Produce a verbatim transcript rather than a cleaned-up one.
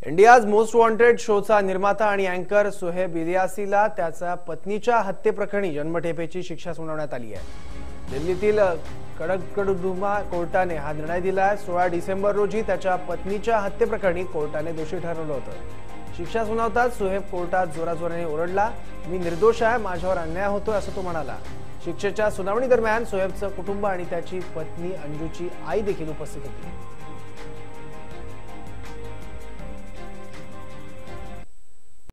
India's most wanted शोचा निर्माता आणि अँकर सोहेब इलियासीला त्याच्या पत्नीच्या हत्येप्रकरणी जन्मठेपेची शिक्षा सुनावण्यात आली आहे। दिल्लीतील कडकडुमा कोर्टाने हा निर्णय दिला। सोळा डिसेंबर रोजी त्याच्या पत्नीच्या हत्येप्रकरणी कोर्टाने दोषी ठरवलं होतं। शिक्षा सुनावताच सोहेब कोर्टात जोराजोराने ओरडला, मी निर्दोष आहे, माझ्यावर अन्याय होतोय असं तो म्हणाला। शिक्षेच्या सुनावणी दरम्यान सोहेबचं कुटुंब आणि त्याची पत्नी अंजूची आई देखील उपस्थित होती।